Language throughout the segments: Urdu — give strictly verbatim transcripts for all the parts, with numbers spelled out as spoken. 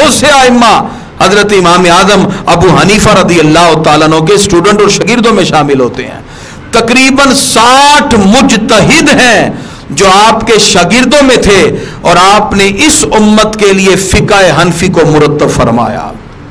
بہت سے آئمہ حضرت امام اعظم ابو حنیفہ رضی اللہ تعالیٰ عنہ کے اسٹوڈنٹ اور شاگردوں میں شامل ہوتے ہیں. تقریباً ساٹھ مجتہد ہیں جو آپ کے شاگردوں میں تھے اور آپ نے اس امت کے لیے فقہ حنفی کو مرتب فرمایا.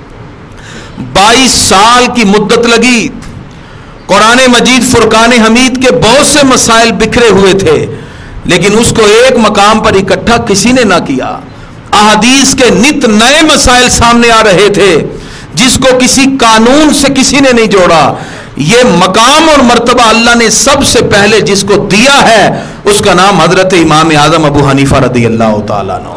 بائیس سال کی مدت لگی. قرآن مجید فرقان حمید کے بہت سے مسائل بکھرے ہوئے تھے لیکن اس کو ایک مقام پر اکٹھا کسی نے نہ کیا. احادیث کے نت نئے مسائل سامنے آ رہے تھے جس کو کسی قانون سے کسی نے نہیں جوڑا. یہ مقام اور مرتبہ اللہ نے سب سے پہلے جس کو دیا ہے اس کا نام حضرت امام اعظم ابو حنیفہ رضی اللہ تعالیٰ عنہ.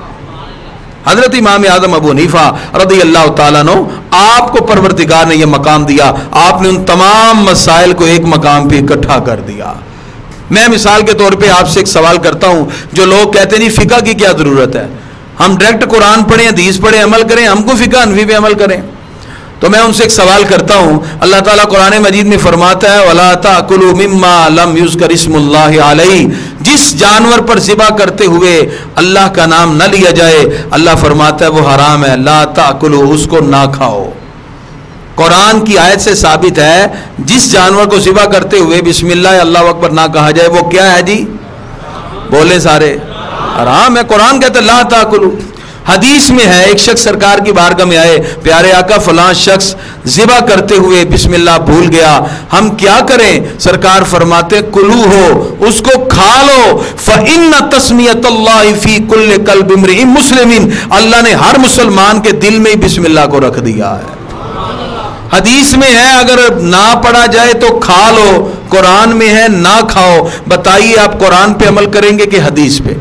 حضرت امام اعظم ابو حنیفہ رضی اللہ تعالیٰ عنہ آپ کو پروردگار نے یہ مقام دیا. آپ نے ان تمام مسائل کو ایک مقام پہ اکٹھا کر دیا. میں مثال کے طور پہ آپ سے ایک سوال کرتا ہوں. جو لوگ کہتے ہیں فقہ کی کیا ضرورت ہے, ہم ڈائریکٹ قرآن پڑھیں, حدیث پڑھیں, عمل کریں, ہم کو فقہ حنفی پہ عمل کریں. تو میں ان سے ایک سوال کرتا ہوں. اللہ تعالیٰ قرآن مجید میں فرماتا ہے وَلَا تَأْكُلُوا مِمَّا لَمْ يُذْكَرِ اسْمُ اللَّهِ عَلَيْهِ, جس جانور پر ذبح کرتے ہوئے اللہ کا نام نہ لیا جائے اللہ فرماتا ہے وہ حرام ہے. لا تأکلوا, اس کو نہ کھاؤ. قرآن کی آیت سے ثابت ہے جس جانور کو ذبح کرتے ہوئے بسم اللہ اللہ اکبر نہ کہا جائے وہ کیا ہے جی, بولے سارے, حرام ہے. قرآن کہتا ہے لا تأکلوا. حدیث میں ہے ایک شخص سرکار کی بارگاہ میں آئے, پیارے آقا فلاں شخص ذبح کرتے ہوئے بسم اللہ بھول گیا, ہم کیا کریں؟ سرکار فرماتے کلو ہو, اس کو کھا لو. فَإِنَّ تَسْمِيَةَ اللَّهِ فِي كُلِّ قَلْبِ امْرِئٍ مُسْلِمٍ, اللہ نے ہر مسلمان کے دل میں ہی بسم اللہ کو رکھ دیا ہے. حدیث میں ہے اگر نہ پڑھا جائے تو کھا لو, قرآن میں ہے نہ کھاؤ. بتائیے آپ قرآن پہ عمل کریں گے کہ حدیث پہ؟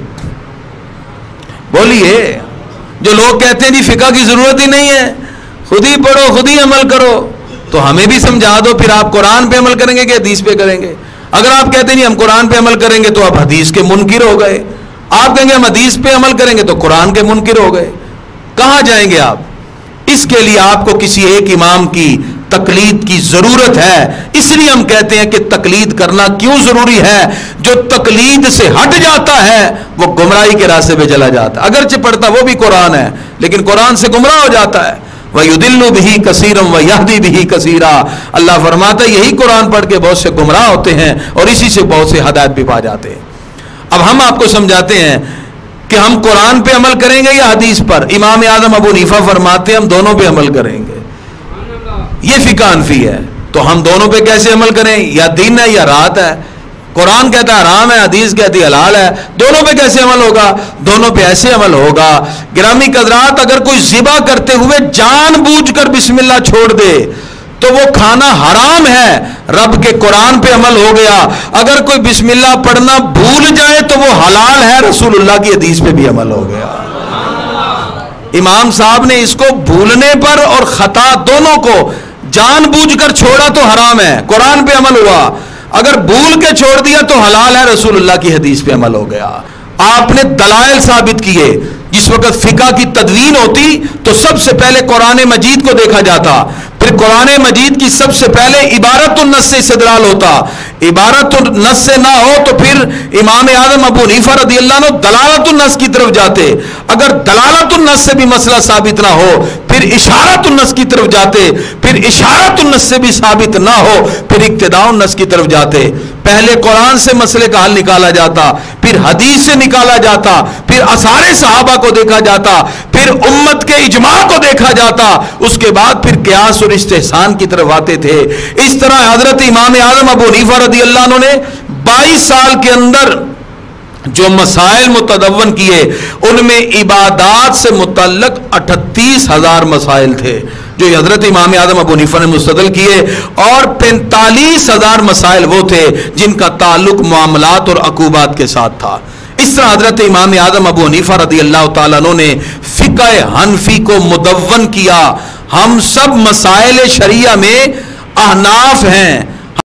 بولیے. جو لوگ کہتے ہیں جی فقہ کی ضرورت ہی نہیں ہے, خود ہی پڑھو خود ہی عمل کرو, تو ہمیں بھی سمجھا دو پھر آپ قرآن پہ عمل کریں گے کہ حدیث پہ کریں گے؟ اگر آپ کہتے ہیں جی ہم قرآن پہ عمل کریں گے تو آپ حدیث کے منکر ہو گئے. آپ کہیں گے ہم حدیث پہ عمل کریں گے تو قرآن کے منکر ہو گئے. کہاں جائیں گے آپ؟ اس کے لیے آپ کو کسی ایک امام کی تقلید کی ضرورت ہے. اس لیے ہم کہتے ہیں کہ تقلید کرنا کیوں ضروری ہے؟ جو تقلید سے ہٹ جاتا ہے وہ گمراہی کے راستے پہ چلا جاتا ہے. اگرچہ پڑھتا وہ بھی قرآن ہے لیکن قرآن سے گمراہ ہو جاتا ہے. وَيُدِلُّ بِهِ كَثِيرًا وَيَهْدِي بِهِ كَثِيرًا, اللہ فرماتا ہے یہی قرآن پڑھ کے بہت سے گمراہ ہوتے ہیں اور اسی سے بہت سے ہدایت بھی پا جاتے ہیں. اب ہم آپ کو سمجھاتے ہیں کہ ہم قرآن پہ عمل کریں گے یا حدیث پر. امام اعظم ابو حنیفہ فرماتے ہیں ہم دونوں پہ عمل کریں گے. یہ فقہ حنفی ہے تو ہم دونوں پہ کیسے عمل کریں؟ یا دین ہے یا رات ہے. قرآن کہتا ہے حرام ہے, حدیث کہتی ہے حلال ہے. دونوں پہ کیسے عمل ہوگا؟ دونوں پہ ایسے عمل ہوگا. گرامی قدرات, اگر کوئی ذبح کرتے ہوئے جان بوجھ کر بسم اللہ چھوڑ دے تو وہ کھانا حرام ہے, رب کے قرآن پہ عمل ہو گیا. اگر کوئی بسم اللہ پڑھنا بھول جائے تو وہ حلال ہے, رسول اللہ کی حدیث پہ بھی عمل ہو گیا. امام صاحب نے اس کو بھولنے پر اور خطا دونوں کو جان بوجھ کر چھوڑا تو حرام ہے, قرآن پہ عمل ہوا. اگر بھول کے چھوڑ دیا تو حلال ہے, رسول اللہ کی حدیث پہ عمل ہو گیا. آپ نے دلائل ثابت کیے. جس وقت فقہ کی تدوین ہوتی تو سب سے پہلے قرآن مجید کو دیکھا جاتا, پھر قرآن مجید کی سب سے پہلے عبارت النص سے استدلال ہوتا. عبارت النص سے نہ ہو تو پھر امام اعظم ابو حنیفہ رضی اللہ عنہ دلالت النص کی طرف جاتے. اگر دلالت النص سے بھی مسئلہ ثابت نہ ہو پھر اشارت النص کی طرف جاتے, پھر اشارت النص سے بھی ثابت نہ ہو پھر اقتداء النص کی طرف جاتے. پہلے قرآن سے مسئلے کا حل نکالا جاتا, پھر حدیث سے نکالا جاتا, پھر آثار صحابہ کو دیکھا جاتا, پھر امت کے اجماع کو دیکھا جاتا, اس کے بعد پھر قیاس اور استحسان کی طرف آتے تھے. اس طرح حضرت امام اعظم ابو حنیفہ رضی اللہ عنہ نے بائیس سال کے اندر جو مسائل متدون کیے ان میں عبادات سے متعلق اٹھتیس ہزار مسائل تھے جو حضرت امام اعظم ابو حنیفہ نے مستدل کیے, اور پینتالیس ہزار مسائل وہ تھے جن کا تعلق معاملات اور عقوبات کے ساتھ تھا. اس طرح حضرت امام اعظم ابو حنیفہ رضی اللہ تعالیٰ عنہ نے فقہ حنفی کو مدون کیا. ہم سب مسائل شریعہ میں احناف ہیں,